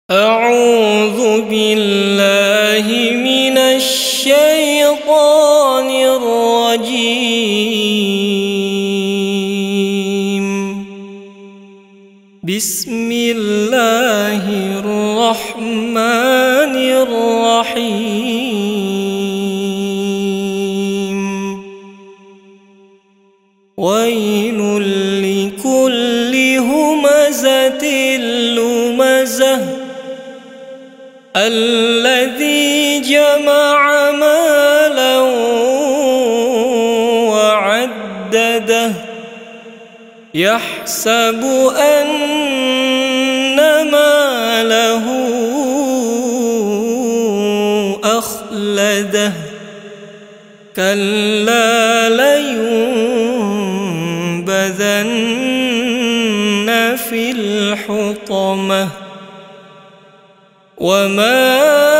أعوذ بالله من الشيطان الرجيم. بسم الله الرحمن الرحيم. ويل لكل همزة لمزة الذي جمع مالا وعدده يحسب أن ماله أخلده كلا لينبذن في الحطمة وما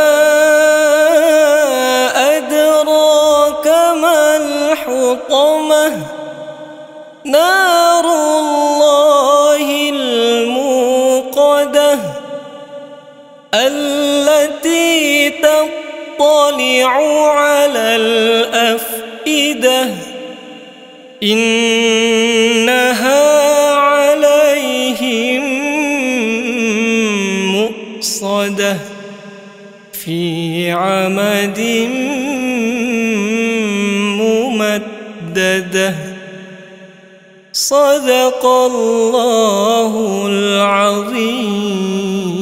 أدراك ما الحطمة نار الله الموقدة التي تطلع على الأفئدة إنها عليهم مؤصدة في عمد ممددة. صدق الله العظيم.